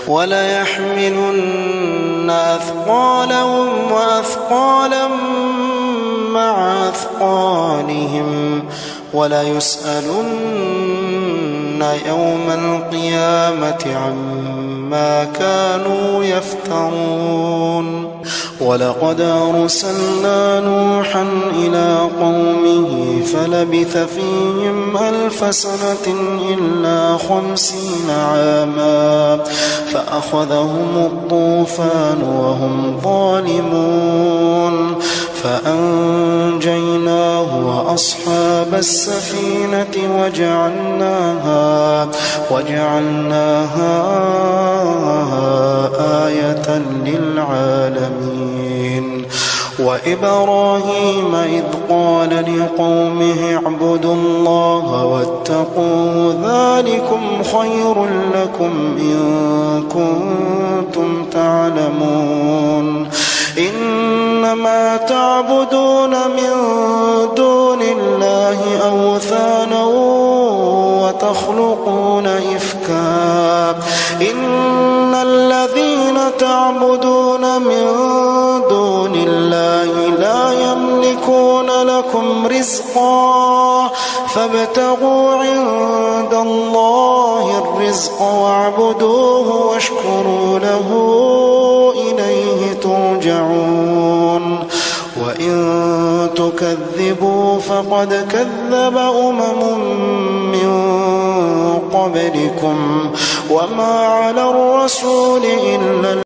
وليحملن أثقالهم وأثقالا مع أثقالهم وليسألن يوم القيامة عما كانوا يفترون ولقد أرسلنا نوحا إلى قومه فلبث فيهم 1000 سنة إلا 50 عاما فأخذهم الطوفان وهم ظالمون فأنجيناه وأصحاب السفينة وجعلناها آية للعالمين وإبراهيم إذ قال لقومه اعبدوا الله واتقوه ذلكم خير لكم إن كنتم تعلمون إنما تعبدون من دون الله أوثانا وتخلقون إفكا إن الذين تعبدون من دون الله لا يملكون لكم رزقا فابتغوا عند الله الرزق واعبدوه واشكروا له إليه ترجعون وإن تكذبوا فقد كذب من قبلكم وما على الرسول إلا